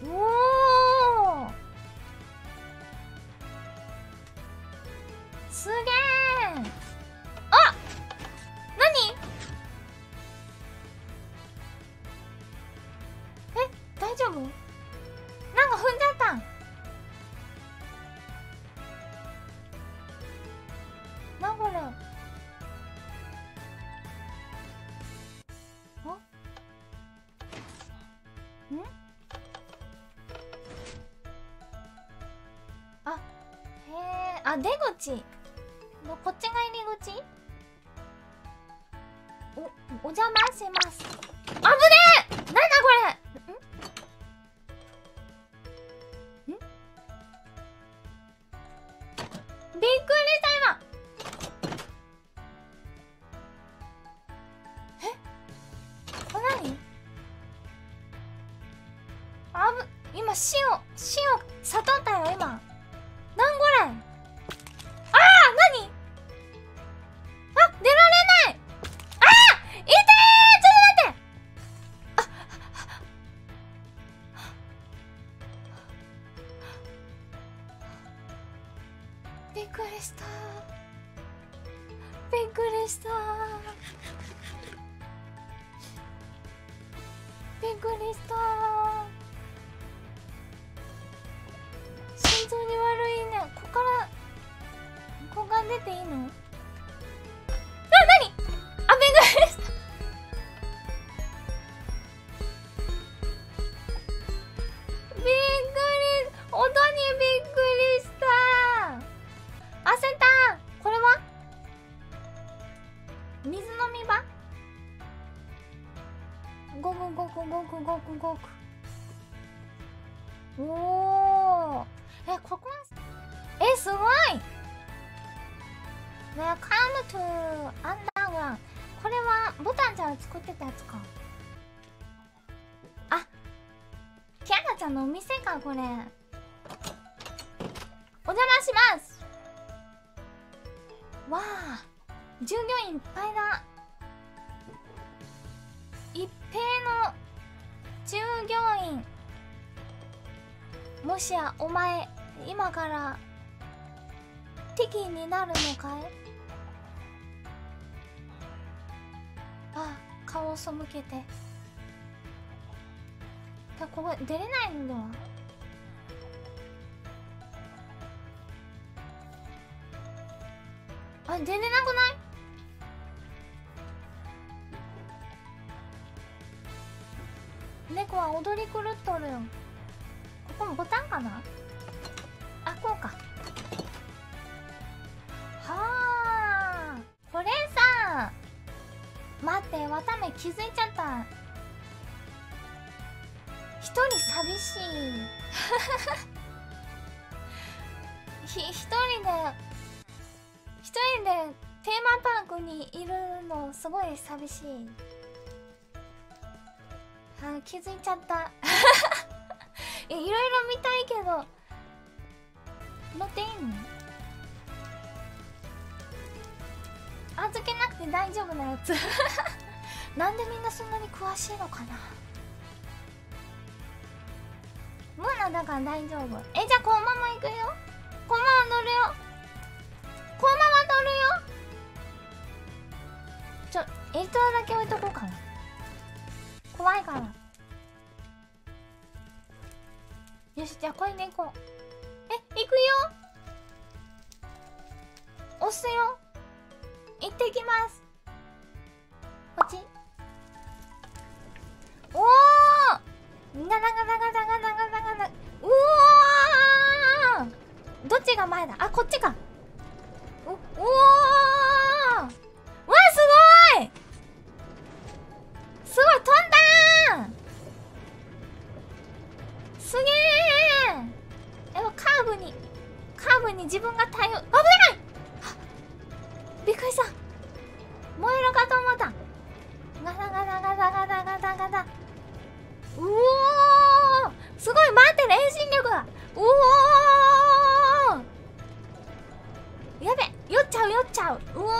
おお、すげえ。あ、何？え、大丈夫？なんか踏んじゃったん。な、これ。ん？あ、へえ、あ、出口。こっちが入り口？お邪魔します。あぶねえ！なんだこれ。びっくりした今。え？これ何？今死を悟ったよ今。なんこれ。あー、何？あ、出られない。あー、痛えー、ちょっと待って。びっくりした。びっくりした。びっくりした。心臓に悪いね。ここから出ていいの？あ、なに？あ、びっくりした。びっくり、音にびっくりした。焦った。これは水飲み場？ごくごくごくごくごく。おー、ここはすごいね。Come to Underground。これはボタンちゃん作ってたやつか。あ、キャラちゃんのお店かこれ。お邪魔します。わあ、従業員いっぱいだ。一平の従業員。もしやお前今から敵になるのかい？あ、顔を背けて。ここ出れないのでは？あ、出れなくない？猫は踊り狂っとるよ。ここもボタンかな？あ、こうか。はあ、これさ、待って、わため気づいちゃった。一人寂しい。一人でテーマパークにいるのすごい寂しい。はあ、気づいちゃった。いろいろ見たいけど乗っていいの？預けなくて大丈夫なやつ。なんでみんなそんなに詳しいのかな。ムーナだから大丈夫。じゃあこのまま行くよ。このまま乗るよ。このまま乗るよ。エイトだけ置いとこうかな。怖いから。よし、じゃあこれで行こう。行くよ。押すよ。行ってきます。こっち。おー、ガタガタガタガタガタガタ。うおー、どっちが前だ？あ、こっちか。おー、わー、すごいすごい、飛んだー。すげー。カーブに自分が対応。危ない。びっくりした。燃えるかと思った。ガタガタガタガタガタガタ。うおー、すごい。待ってる、遠心力が。うおー、やべ、酔っちゃう。うお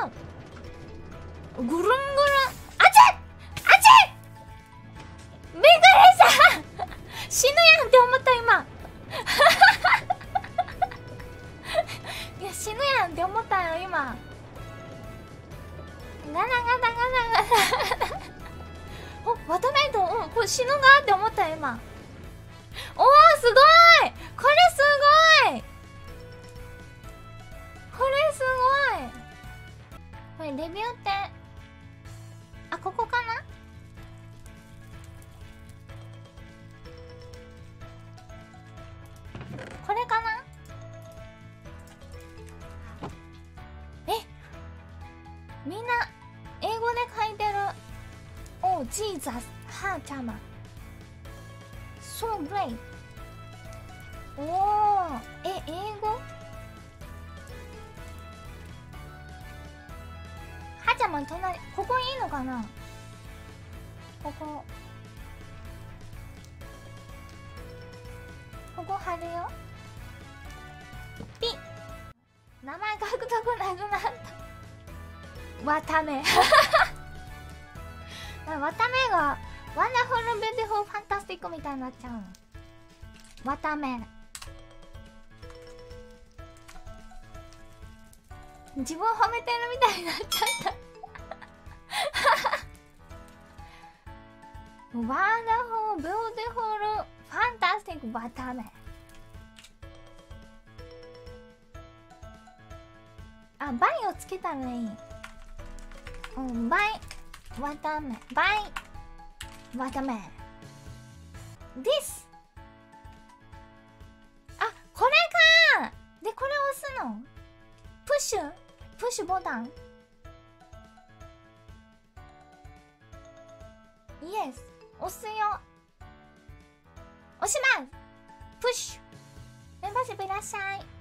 ー、ぐるんぐるん。あちっびっくりした。死ぬや死ぬがって思ったよ今。おおすごい、これすごい、これすごい。これレビューって、あ、ここかな。これかな。え、みんな英語で書いてる。お、ジーザスハーチャマ So great。 おお、英語ハチャマ隣、ここいいのかな。ここ貼るよ。ピッ、名前書くとこなくなった。わためわためがワンダフルビューティフルファンタスティックみたいになっちゃうの。わため、自分褒めてるみたいになっちゃったワンダフルビューティフルファンタスティックわため。あ、バイをつけたらいい。うん、バイわため、バイわため This。 あ、これか。でこれ押すの。プッシュボタン。イエス、押すよ。押します。プッシュ。メンバーシップいらっしゃい。